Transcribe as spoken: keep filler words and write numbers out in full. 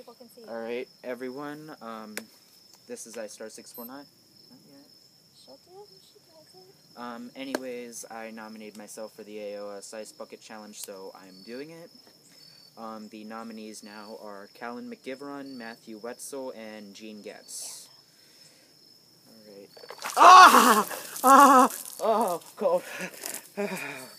people can see. Alright, everyone, um, this is iStar six four nine. Not yet. She'll do it when she does it. Um, anyways, I nominated myself for the A L S Icebucket Challenge, so I'm doing it. Um, the nominees now are Callan McGivern, Matthew Wetzel, and Gene Getz. Alright. Ah! Ah! Oh, cold.